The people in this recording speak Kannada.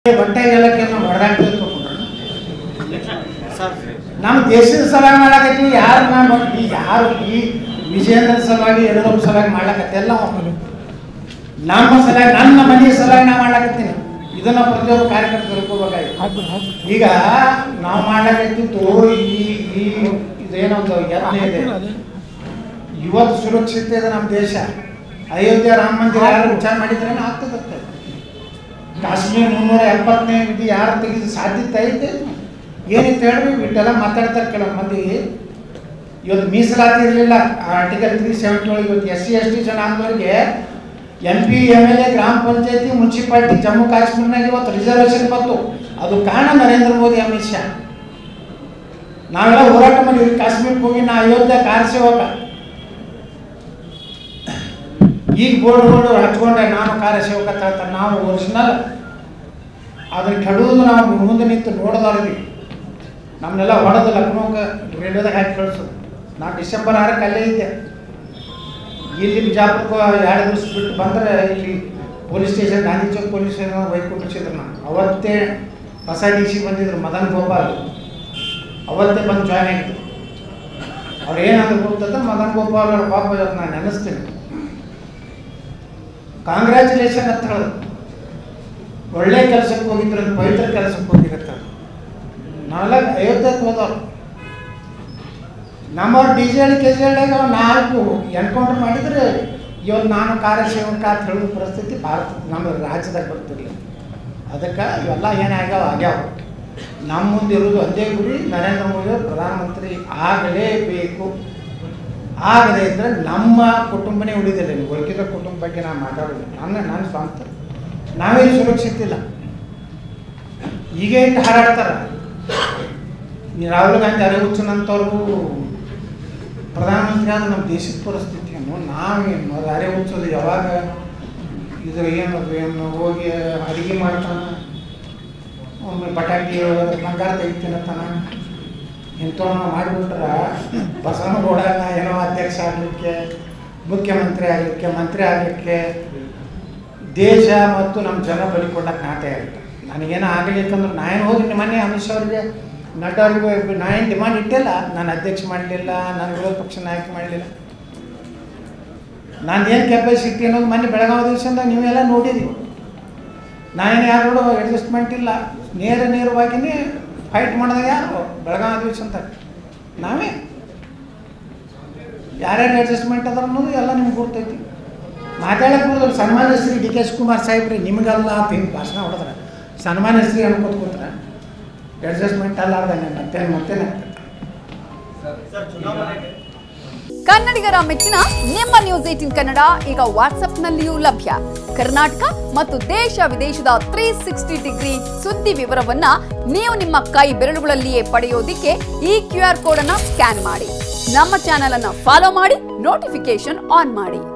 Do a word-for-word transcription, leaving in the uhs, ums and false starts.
ಹೊಟ್ಟೆಗೆಲ್ಲಕ್ಕೆ ನಾವು ಹೊಡೆದಾಡ್ತೀವಿ ನಮ್ಮ ದೇಶದ ಸಲುವಾಗಿ ಮಾಡಕತ್ತೀವಿ. ಯಾರು ನಾನು ಈ ಯಾರು ಈ ವಿಜೇಂದ್ರ ಸಲುವಾಗಿ ಯಡಿಯೂರಪ್ಪ ಸಲುವಾಗಿ ಮಾಡ್ಲಕತ್ತೆಲ್ಲ ನಮ್ಮ ಸಲುವಾಗಿ ನನ್ನ ಮನೆಯ ಸಲುವಾಗಿ ನಾ ಮಾಡ್ಲಕತ್ತೀನಿ. ಇದನ್ನ ಪ್ರತಿಯೊಬ್ಬರು ಕಾರ್ಯಕರ್ತರು ತಿಳ್ಕೊಬೇಕಾಗಿತ್ತು. ಈಗ ನಾವು ಮಾಡ್ಲಕತ್ತಿತ್ತು ಈ ಈ ಇದೇನೊಂದು ಯತ್ನ ಇದೆ. ಇವತ್ತು ಸುರಕ್ಷಿತ ಇದೆ ನಮ್ಮ ದೇಶ. ಅಯೋಧ್ಯೆ ರಾಮ ಮಂದಿರ ಯಾರು ವಿಚಾರ ಮಾಡಿದ್ರೆ ಆಗ್ತದತ್ತೆ. ಕಾಶ್ಮೀರ ಮುನ್ನೂರ ಎಪ್ಪತ್ತನೇ ವಿಧಿ ಯಾರು ತೆಗೆದು ಸಾಧ್ಯತೆ ಐತೆ ಏನಿತ್ತು ಹೇಳ್ರಿ. ಇಟ್ಟೆಲ್ಲ ಮಾತಾಡ್ತಾರೆ ಕೆಲವು ಮಂದಿ. ಇವತ್ತು ಮೀಸಲಾತಿ ಇರಲಿಲ್ಲ ಆರ್ಟಿಕಲ್ ತ್ರೀ ಸೆವೆಂಟಿ ಒಳಗೆ. ಇವತ್ತು ಎಸ್ ಸಿ ಎಸ್ ಟಿ ಜನ ಅಂದವರಿಗೆ M P M L A ಗ್ರಾಮ ಪಂಚಾಯತಿ ಮುನ್ಸಿಪಾಲ್ಟಿ ಜಮ್ಮು ಕಾಶ್ಮೀರ್ನಾಗ ಇವತ್ತು ರಿಸರ್ವೇಷನ್ ಬಂತು. ಅದು ಕಾರಣ ನರೇಂದ್ರ ಮೋದಿ ಅಮಿತ್ ಶಾ. ನಾವೆಲ್ಲ ಹೋರಾಟ ಮಾಡಿದ್ವಿ. ಕಾಶ್ಮೀರಕ್ಕೆ ಹೋಗಿ ನಾ ಅಯೋಧ್ಯೆ ಕಾರ್ಯ ಸೇವಕ. ಈಗ ಬೋರ್ಡ್ಗಳು ಹಚ್ಕೊಂಡೆ ನಾನು ಕಾರ್ಯ ಸೇವಕ ತಳ್ತಾರೆ. ನಾವು ಒರಿಜಿನಲ್ ಅದನ್ನ ಕೆಡುವುದು ನಾವು ಮುಂದೆ ನಿಂತು ನೋಡೋದವ್ರಿಗೆ. ನಮ್ಮನ್ನೆಲ್ಲ ಹೊಡೆದು ಲಕ್ನೋಗೆ ರೈಲ್ವೆದಾಗ ಹಾಕಿ ಕಳಿಸೋದು. ನಾನು ಡಿಸೆಂಬರ್ ಆರಕ್ಕೆ ಅಲ್ಲೇ ಇದ್ದೆ. ಇಲ್ಲಿ ಬಿಜಾಪುರಕ್ಕೆ ಎರಡು ದಿವಸ ಬಿಟ್ಟು ಬಂದರೆ ಇಲ್ಲಿ police station Gandhi Chowk police station bike ಕೊಟ್ಟಿಸಿದ್ರು. ನಾನು ಅವತ್ತೇ ಹೊಸ ಡಿ ಸಿ ಬಂದಿದ್ರು ಮದನ್ ಗೋಪಾಲ್. ಅವತ್ತೇ ಬಂದು ಜಾಯ್ನ್ ಆಗಿದ್ರು. ಅವ್ರು ಏನಾದ್ರು ಗೊತ್ತಂದ್ರೆ ಮದನ್ ಗೋಪಾಲ್ ಅವ್ರ ಪಾಪ ನಾನು ನೆನೆಸ್ತೀನಿ. ಕಾಂಗ್ರ್ಯಾಚುಲೇಷನ್ ಅಂತ ಹೇಳೋದು. ಒಳ್ಳೆ ಕೆಲಸಕ್ಕೆ ಹೋಗಿದ್ರು, ಪವಿತ್ರ ಕೆಲಸಕ್ಕೆ ಹೋಗಿರುತ್ತೆ. ನಾವೆಲ್ಲ ಅಯೋಧ್ಯಕ್ಕೆ ಹೋದವ್ರು. ನಮ್ಮವ್ರು D J Halli K G ಹಳ್ಳಿಯಾಗ ನಾಲ್ಕು ಎನ್ಕೌಂಟರ್ ಮಾಡಿದರೆ ಇವತ್ತು ನಾನು ಕಾರ್ಯಸೇವಕ ಅಂತ ಹೇಳೋ ಪರಿಸ್ಥಿತಿ ಭಾರತ ನಮ್ಮ ರಾಜ್ಯದಾಗ ಬರ್ತಿರಲಿಲ್ಲ. ಅದಕ್ಕೆ ಇವೆಲ್ಲ ಏನಾಗ್ಯಾವ ಆಗ್ಯಾವ. ನಮ್ಮ ಮುಂದೆ ಇರೋದು ಒಂದೇ ಗುರಿ, ನರೇಂದ್ರ ಮೋದಿ ಪ್ರಧಾನಮಂತ್ರಿ ಆಗಲೇಬೇಕು. ಆಗದೇ ಇದ್ದರೆ ನಮ್ಮ ಕುಟುಂಬನೇ ಉಳಿದಿಲ್ಲ. ನೀವು ಉಳಿದ ಕುಟುಂಬ ಬಗ್ಗೆ ನಾನು ಮಾತಾಡೋದು ನನ್ನ ನಾನು ಸ್ವಂತ. ನಾವೇ ಸುರಕ್ಷಿತ ಇಲ್ಲ. ಈಗ ಇಟ್ಟು ಹಾರಾಡ್ತಾರೆ. ರಾಹುಲ್ ಗಾಂಧಿ ಅರೆಹುಚ್ಚನಂತವ್ರು ಪ್ರಧಾನಮಂತ್ರಿ ಆದ ನಮ್ಮ ದೇಶದ ಪರಿಸ್ಥಿತಿಯನ್ನು ನಾವೇನು ಅದು ಅರೆ ಹುಚ್ಚೋದು. ಯಾವಾಗ ಇದು ಏನು ಏನು ಹೋಗಿ ಅಡುಗೆ ಮಾಡ್ತಾನೆ, ಒಮ್ಮೆ ಪಟಾಕಿ ಬಂಗಾರ ತೆಗಿತೀನತ್ತಾನ. ಇಂಥವನ್ನ ಮಾಡಿಬಿಟ್ರೆ ಬಸವನಗೌಡನ ಏನೋ ಅಧ್ಯಕ್ಷ ಆಗಲಿಕ್ಕೆ, ಮುಖ್ಯಮಂತ್ರಿ ಆಗಲಿಕ್ಕೆ, ಮಂತ್ರಿ ಆಗಲಿಕ್ಕೆ ದೇಶ ಮತ್ತು ನಮ್ಮ ಜನ ಬಲಿಕೊಡಕ್ಕೆ ನಾಟೆ ಆಗುತ್ತೆ. ನನಗೇನೋ ಆಗಲಿಕ್ಕಂದ್ರೆ ನಾನು ಹೋಗಿ ನಿಮ್ಮ ಮನೆ ಅಮಿತ್ ಶಾ ಅವರಿಗೆ ನಡ್ಡಾ ಅವ್ರಿಗೆ ನಾ ಏನು ಡಿಮಾಂಡ್ ಇಟ್ಟಿಲ್ಲ. ನಾನು ಅಧ್ಯಕ್ಷ ಮಾಡಲಿಲ್ಲ, ನಾನು ವಿರೋಧ ಪಕ್ಷ ನಾಯಕ ಮಾಡಲಿಲ್ಲ. ನಾನು ಏನು ಕೆಪಾಸಿಟಿ ಅನ್ನೋದು ಮೊನ್ನೆ ಬೆಳಗಾವಿ ದಿವಸದಿಂದ ನೀವೆಲ್ಲ ನೋಡಿದ್ದೀವಿ. ನಾನೇನು ಯಾರು ಕೂಡ ಅಡ್ಜಸ್ಟ್ಮೆಂಟ್ ಇಲ್ಲ. ನೇರ ನೇರವಾಗಿಯೇ ಫೈಟ್ ಮಾಡಿದಾಗ ಯಾರು ಬೆಳಗಾವಿ ದಿವಸ ಅಂತ ನಾವೇ ಯಾರ್ಯಾರು ಅಡ್ಜಸ್ಟ್ಮೆಂಟ್ ಅದ್ರ ಅನ್ನೋದು ಎಲ್ಲ ನಿಮ್ಗೆ ಗೊತ್ತೈತಿ. ಮಾತಾಡಕ್ಕೆ ಬರೋದು ಸನ್ಮಾನ್ಯ ಶ್ರೀ ಡಿ ಕೆ ಶಿವಕುಮಾರ್ ಸಾಹೇಬ್ರಿ ನಿಮಗಲ್ಲ ಅಂತ ಹಿಂಗೆ ಭಾಷಣ ಹೊಡೆದ್ರೆ ಸನ್ಮಾನ್ಯ ಶ್ರೀ ಅನ್ಕೋತ ಕೂತ್ರೆ ಅಡ್ಜಸ್ಟ್ಮೆಂಟ್ ಅಲ್ಲಾರ್ದಾನೆ ಮತ್ತೇನು ಮತ್ತೇನೆ. ಕನ್ನಡಿಗರ ಮೆಚ್ಚಿನ ನಿಮ್ಮ ನ್ಯೂಸ್ ಏಟೀನ್ ಕನ್ನಡ ಈಗ ವಾಟ್ಸ್ಆಪ್ನಲ್ಲಿಯೂ ಲಭ್ಯ. ಕರ್ನಾಟಕ ಮತ್ತು ದೇಶ ವಿದೇಶದ ತ್ರೀ ಸಿಕ್ಸ್ಟಿ ಡಿಗ್ರಿ ಸುದ್ದಿ ವಿವರವನ್ನ ನೀವು ನಿಮ್ಮ ಕೈ ಬೆರಳುಗಳಲ್ಲಿಯೇ ಪಡೆಯೋದಿಕ್ಕೆ ಈ ಕ್ಯೂ ಆರ್ ಕೋಡ್ ಅನ್ನ ಸ್ಕ್ಯಾನ್ ಮಾಡಿ. ನಮ್ಮ ಚಾನೆಲ್ ಅನ್ನ ಫಾಲೋ ಮಾಡಿ, ನೋಟಿಫಿಕೇಶನ್ ಆನ್ ಮಾಡಿ.